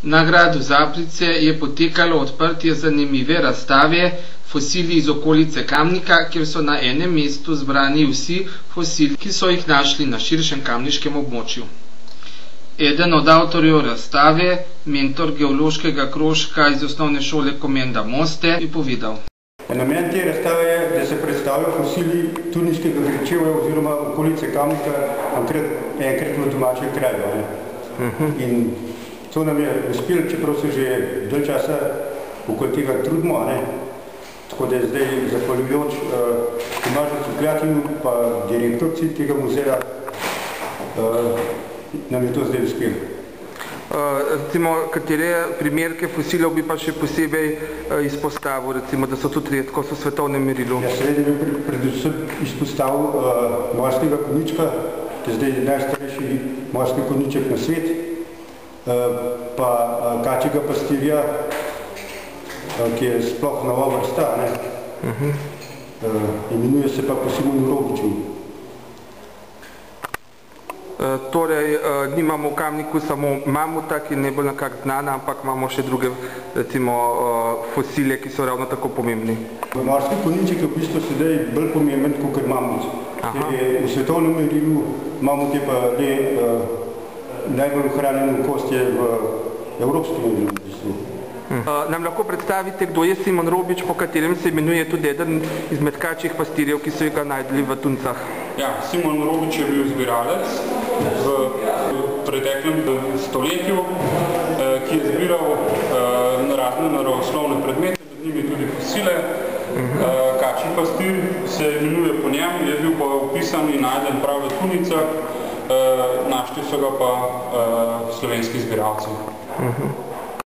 Na gradu Zaprice je potekalo odprtje zanimive razstave Fosili iz okolice Kamnika, kjer so na enem mestu zbrani vsi fosili, ki so jih našli na širšem kamniškem območju. Eden od avtorjev razstave, mentor geološkega krožka iz osnovne šole Komenda Moste, je povedal. Namen te razstave je, da se predstavljajo fosili Turniškega grečevja oziroma okolice Kamnika, enkrat v domačem kraju. In to nam je uspelo, čeprav se že dalj časa okoli tega trudimo. Tako da je zdaj zahvaljujoč Tomažu Cukljatinu pa direktorci tega muzeja nam je to zdaj uspelo. Recimo, katere primerke fosilov bi pa še posebej izpostavil, recimo, da so tudi redko v svetovnem merilu? Ja, seveda bi predvsem izpostavil morskega konjička, ki je zdaj najstarejši morski konjiček na svet, pa kačjega pastirja, ki je sploh nova vrsta, imenuje se pa po Simonu Robiču. Torej, nimamo v Kamniku samo mamuta, ki je najbolj nekako znana, ampak imamo še druge, recimo, fosile, ki so ravno tako pomembni. Morski konjiček je v bistvu sedaj bolj pomemben kot mamut. V svetovnem merilu mamut je pa le najbolj ohranjen kost je v evropskem merilu v bistvu. Nam lahko predstavite, kdo je Simon Robič, po katerem se imenuje tudi eden izmed kačjih pastirjev, ki so ga najdli v Tuncah? Ja, Simon Robič je bil zbiralec v preteklem stoletju, ki je zbiral razne naravoslovne predmete, med njimi tudi fosile. Kačji pastir se imenuje po njem, je bil pa opisan in najden prav v Tunicah, našli so ga pa slovenski zbiralci.